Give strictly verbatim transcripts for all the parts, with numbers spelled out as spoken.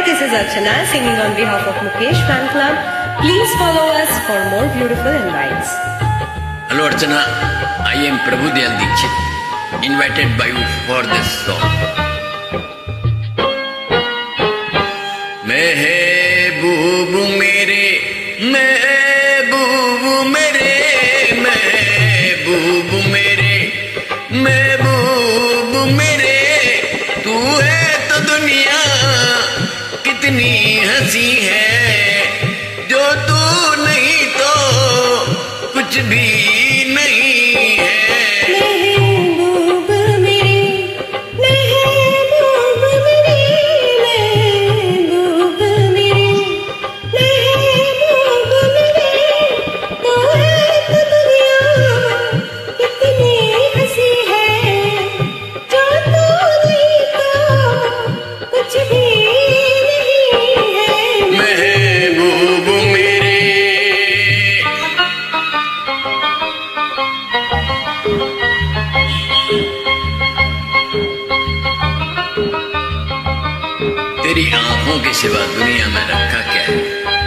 this is Archana singing on behalf of Mukesh Fan Club. Please follow us for more beautiful invites. Hello Archana, I am Prabhudev Dixit, invited by you for this song. महबूब मेरे महबूब मेरे महबूब मेरे महबूब मेरे तू है तो दुनिया कितनी हंसी है जो तू नहीं तो कुछ भी नहीं है। तेरी आंखों के सिवा दुनिया में रखा क्या है।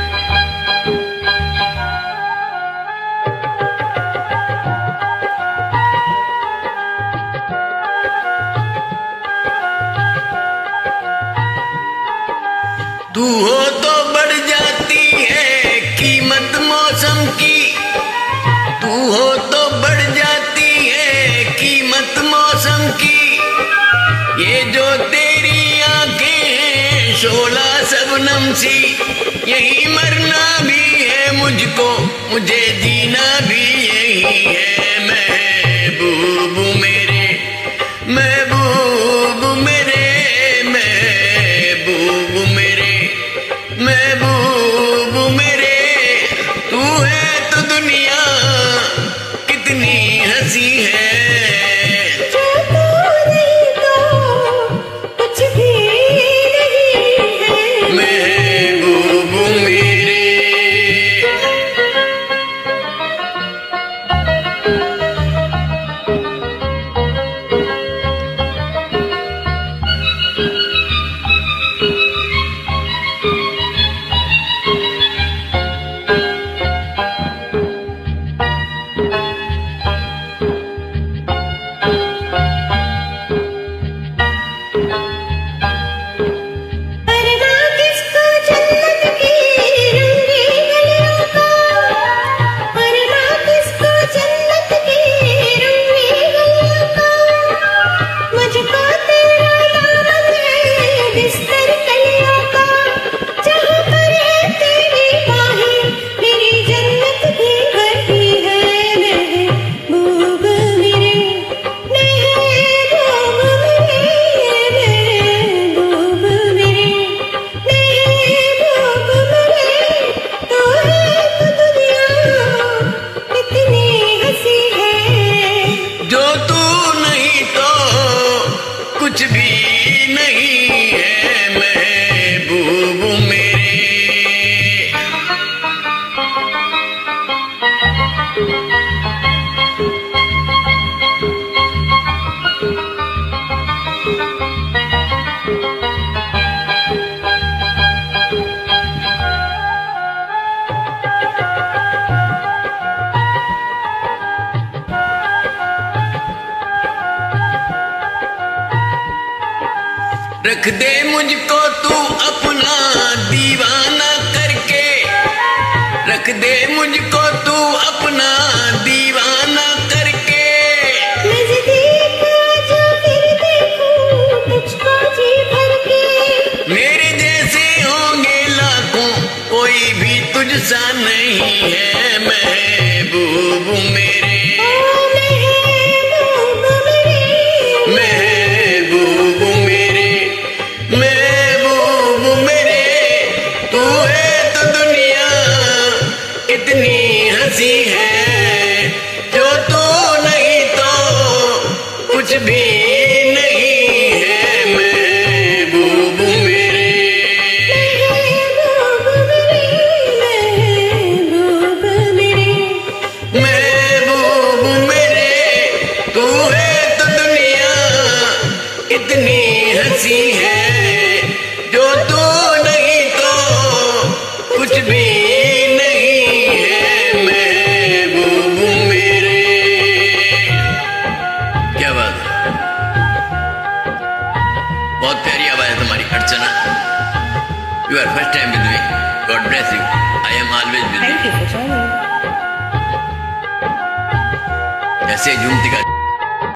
तू हो तो बढ़ जाती है कीमत मौसम की, तू हो तो बढ़ जाती है कीमत मौसम की। ये जो तेरी आंखें शोला सबनम सी, यही मरना भी है मुझको, मुझे जीना भी यही है। महबूब मेरे महबूब मेरे महबूब मेरे महबूब मेरे तू है तो दुनिया कितनी हंसी है। कुछ भी नहीं है महबूब मेरे। रख दे मुझको तू अपना दीवाना करके, रख दे मुझको तू अपना दीवाना करके। नजदीक आजा फिर देखूं तुझको जी भर के, मेरे जैसे होंगे लाखों कोई भी तुझसा नहीं है महबूब मेरे। इतनी हंसी है जो तू नहीं तो कुछ भी नहीं है महबूब मेरे। महबूब मेरे महबूब मेरे महबूब Archana. You are first time with me. God bless you. I am always with you. Thank you for joining. ऐसे झूमती का